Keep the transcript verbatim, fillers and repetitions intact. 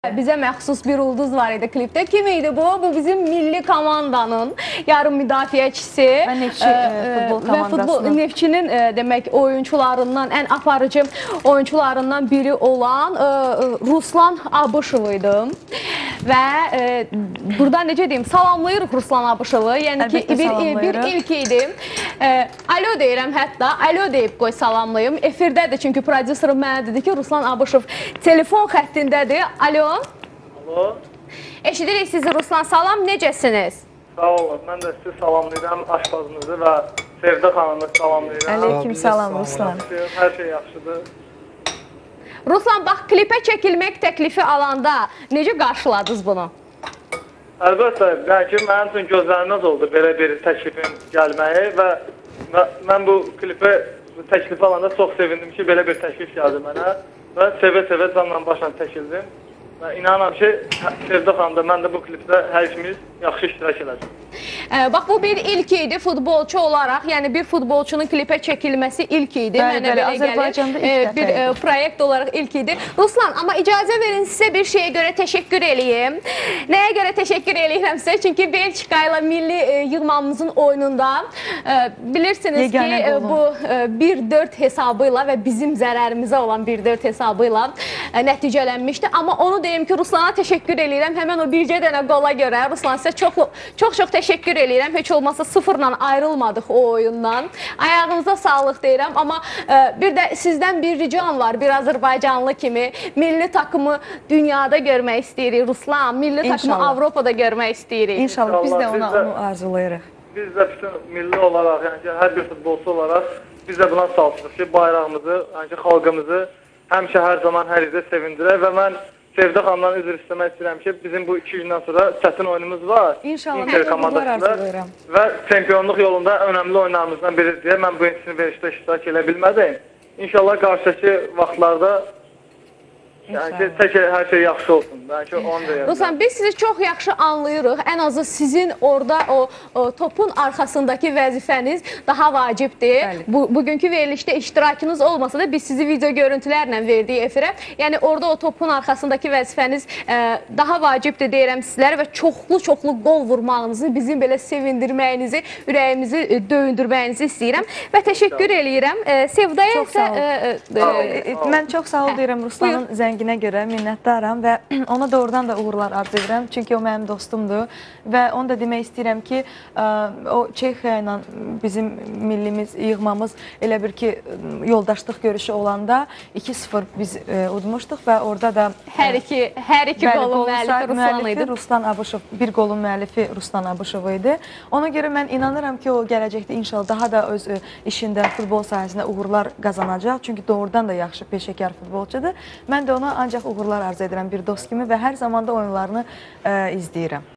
Bizə məxsus bir ulduz var idi klipdə. Kim idi bu? Bu bizim milli komandanın yarım müdafiəçisi və Neftçi futbol komandasının. Və futbol, Neftçinin demək oyunçularından, ən aparıcı oyunçularından biri olan Ruslan Abışov idi. Və e, burada necə deyim, salamlayırıq Ruslan Abışovu. Yəni ki, bir, bir ilk idi. E, alo deyirəm hətta, alo deyib qoy salamlayım. Efirdədir, çünki prodüserim mənə dedi ki, Ruslan Abışov telefon xəttindədir. Alo. Alo. Eşidirik sizi Ruslan, salam, necəsiniz? Sağ olun, mən də sizi salamlayıram, aşpazınızı və Sevdə xanımı salamlayıram. Aleyküm salam Ruslan. Hər şey yaxşıdır. Ruslan, bax, klipə çəkilmək təklifi alanda necə qarşıladınız bunu? Əlbəttə, bəlkə mənim üçün gözlərinəz oldu belə bir təklifin gəlməyi və mən bu klipə təklifi alanda çox sevindim ki, belə bir təklif gəldi mənə və sevə-sevə canla başla çəkildim. Və inanıram ki, Sevdə xanım da, mən də bu klipdə hər ikimiz yaxşı iştirak edəcək. Bax, bu bir ilk idi futbolçu olaraq, yəni bir futbolçunun klipə çəkilməsi ilk idi. Bəli, bəli, Azərbaycanda ilk dəfə bir e, proyekt olaraq ilk idi. Ruslan, amma icazə verin sizə bir şeyə görə təşəkkür eləyim. Nəyə görə təşəkkür eləyirəm sizə? Çünki Belçika ilə milli e, yığmamızın oyununda e, bilirsiniz Yeganə ki, e, bu e, bir dörd hesabı ilə və bizim zərərimizə olan bir dörd hesabı ilə e, nəticələnmişdi. Amma onu deyim ki, Ruslana təşəkkür eləyirəm. Həmən o bircə dənə qola görə. Ruslan, sizə çox-çox təşəkkür eləyirəm. Heç olmasa sıfırla ayrılmadıq o oyundan. Ayağınıza sağlıq deyirəm. Amma e, bir də sizdən bir ricam var. Bir Azərbaycanlı kimi milli takımı dünyada görmək istəyirik. Ruslan, milli İnşallah. takımı Avropada görmək istəyirik. İnşallah, biz də ona onu arzulayırıq. Biz də bütün milli olaraq, yəni ki, hər bir futbolçu olaraq biz də buna çalışırıq ki, bayrağımızı, yəni ki, xalqımızı həmişə hər zaman hər yerdə sevindirək və mən Sevdə xanımdan üzr istəmək istəyirəm ki, bizim bu iki gündən sonra çətin oyunumuz var. İnşallah, Inter komandasında və çempionluq yolunda önəmli oyunlarımızdan biridir deyə mən bu insin verişdə iştirak edə bilmədim. İnşallah qarşıdakı vaxtlarda yəni ki, tək hər şey yaxşı olsun. Bəlkə onu deyəm. Ruslan, biz sizi çox yaxşı anlayırıq. Ən azı sizin orada o, o topun arxasındakı vəzifəniz daha vacibdir. Bu, bugünkü verilişdə iştirakınız olmasa da biz sizi video görüntülərlə verdik efirə. Yəni orada o topun arxasındakı vəzifəniz e, daha vacibdir deyirəm sizlərə və çoxlu-çoxlu qol vurmağınızı, bizim belə sevindirməyinizi, ürəyimizi e, döyündürməyinizi istəyirəm və təşəkkür eləyirəm. E, Sevdaya isə... E, e, mən çox sağ ol deyirəm Ruslanın zənginə görə minnətdaram və ona doğrudan da uğurlar arzu edirəm. Çünki o mənim dostumdur və onu da demək istəyirəm ki, o Çexiya ilə bizim millimiz, yığmamız elə bir ki, yoldaşlıq görüşü olanda iki sıfır biz udmuşduq və orada da hər iki, hər iki qolun müəllifi Ruslan idi. Ruslan Abışov, bir qolun müəllifi Ruslan Abışov idi. Ona görə mən inanıram ki, o gələcəkdə inşallah daha da öz işində, futbol sahəsində uğurlar qazanacaq. Çünki doğrudan da yaxşı peşəkar futbolçudur. Mən də ona ancaq uğurlar arzu edirəm bir dost kimi və hər zamanda oyunlarını ə, izləyirəm.